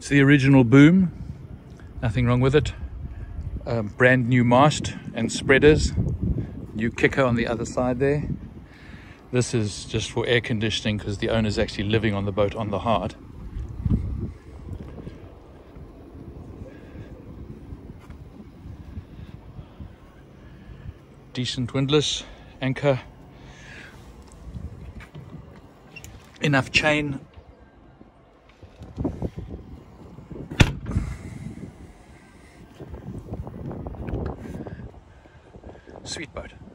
It's the original boom, nothing wrong with it. Brand new mast and spreaders, new kicker on the other side there. This is just for air conditioning because the owner's actually living on the boat on the hard. Decent windlass, anchor, enough chain. Sweet boat.